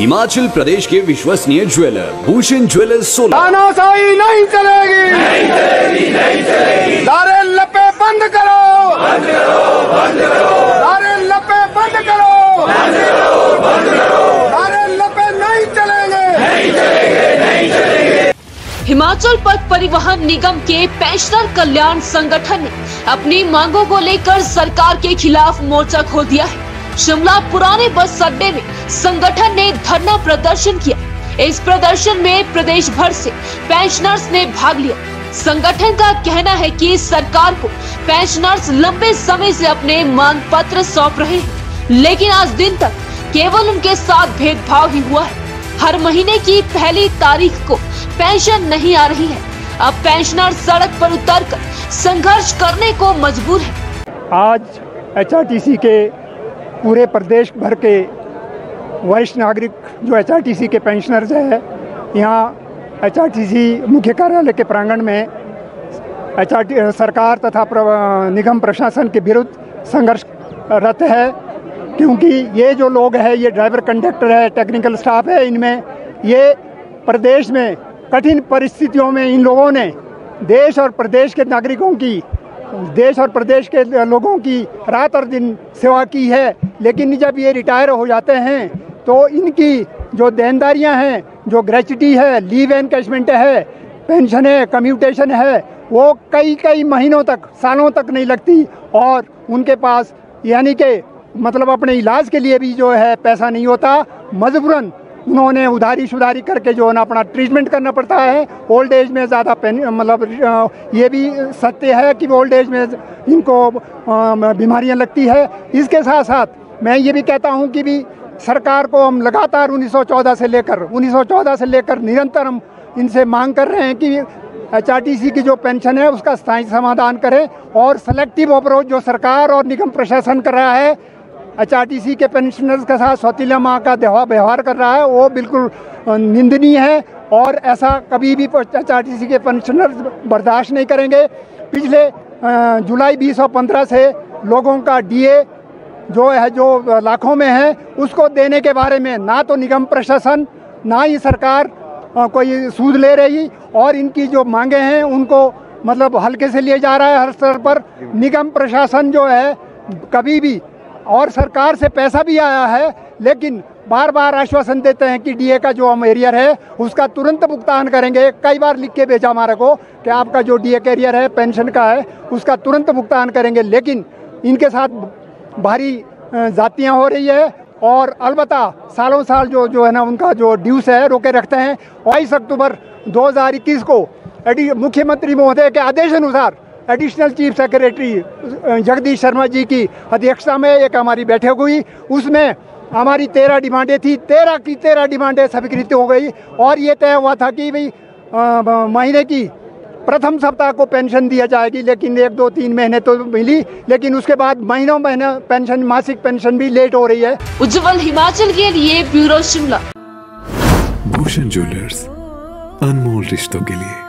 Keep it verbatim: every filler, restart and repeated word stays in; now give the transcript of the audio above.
हिमाचल प्रदेश के विश्वसनीय jeweller Bhushan jewellers Solan. तानाशाही नहीं चलेगी, नहीं चलेगी, नहीं चलेगी। दारे लपे बंद करो, बंद करो, बंद करो। दारे लपे बंद करो, बंद करो, बंद करो। दारे लपे नहीं चलेंगे, नहीं चलेंगे, नहीं चलेंगे। हिमाचल पथ परिवहन निगम के पेंशनर कल्याण संगठन ने अपनी मांगों को लेकर सरकार के खिलाफ मोर्चा खोल दिया है। शिमला पुराने बस अड्डे में संगठन ने धरना प्रदर्शन किया। इस प्रदर्शन में प्रदेश भर से पेंशनर्स ने भाग लिया। संगठन का कहना है कि सरकार को पेंशनर्स लंबे समय से अपने मांग पत्र सौंप रहे हैं, लेकिन आज दिन तक केवल उनके साथ भेदभाव ही हुआ है। हर महीने की पहली तारीख को पेंशन नहीं आ रही है। अब पेंशनर सड़क पर उतरकर संघर्ष करने को मजबूर है। आज एच आर टी सी के पूरे प्रदेश भर के वरिष्ठ नागरिक जो एच आर टी सी के पेंशनर्स हैं, यहाँ एच आर टी सी मुख्य कार्यालय के प्रांगण में एच आर टी सरकार तथा निगम प्रशासन के विरुद्ध संघर्षरत है, क्योंकि ये जो लोग हैं, ये ड्राइवर कंडक्टर है, टेक्निकल स्टाफ है, इनमें ये प्रदेश में कठिन परिस्थितियों में इन लोगों ने देश और प्रदेश के नागरिकों की देश और प्रदेश के लोगों की रात और दिन सेवा की है। लेकिन जब ये रिटायर हो जाते हैं तो इनकी जो देनदारियां हैं, जो ग्रेच्युटी है, लीव एनकैशमेंट है, पेंशन है, कम्यूटेशन है, वो कई कई महीनों तक, सालों तक नहीं लगती और उनके पास यानी कि मतलब अपने इलाज के लिए भी जो है पैसा नहीं होता। मजबूरन उन्होंने उधारी सुधारी करके जो है ना अपना ट्रीटमेंट करना पड़ता है। ओल्ड एज में ज़्यादा पेन मतलब ये भी सत्य है कि ओल्ड एज में इनको बीमारियां लगती है। इसके साथ साथ मैं ये भी कहता हूँ कि भी सरकार को हम लगातार उन्नीस सौ चौदह से लेकर उन्नीस सौ चौदह से लेकर निरंतर हम इनसे मांग कर रहे हैं कि एच आर टी सी की जो पेंशन है उसका स्थायी समाधान करें और सेलेक्टिव अप्रोच जो सरकार और निगम प्रशासन कर रहा है एच आर टी सी के पेंशनर्स के साथ सौतीला माँ का व्यवहार कर रहा है, वो बिल्कुल निंदनीय है और ऐसा कभी भी एच आर टी सी के पेंशनर्स बर्दाश्त नहीं करेंगे। पिछले जुलाई बीस सौ पंद्रह से लोगों का डी ए जो है जो लाखों में है, उसको देने के बारे में ना तो निगम प्रशासन ना ही सरकार कोई सूद ले रही और इनकी जो मांगे हैं उनको मतलब हल्के से लिए जा रहा है हर स्तर पर। निगम प्रशासन जो है कभी भी और सरकार से पैसा भी आया है, लेकिन बार बार आश्वासन देते हैं कि डी ए का जो हम एरियर है उसका तुरंत भुगतान करेंगे। कई बार लिख के भेजा हमारे को कि आपका जो डी ए का एरियर है पेंशन का है उसका तुरंत भुगतान करेंगे, लेकिन इनके साथ भारी जातियाँ हो रही है और अलबत्ता सालों साल जो जो है ना उनका जो ड्यूस है रोके रखते हैं। बाईस अक्टूबर दो हज़ार इक्कीस को मुख्यमंत्री महोदय के आदेश अनुसार additional chief secretary Jagdish Sharma ji की अध्यक्षता में एक हमारी बैठक हुई। उसमें हमारी तेरह डिमांडें थी, तेरह की तेरह डिमांडें स्वीकृत हो गई और ये तय हुआ था कि भाई महीने की प्रथम सप्ताह को पेंशन दिया जाएगी, लेकिन एक दो तीन महीने तो मिली, लेकिन उसके बाद महीनों महीने पेंशन, मासिक पेंशन भी लेट हो रही है। उज्जवल हिमाचल के लिए ब्यूरो शिमला। भूषण ज्वेलर्स, अनमोल रिश्तों के लिए।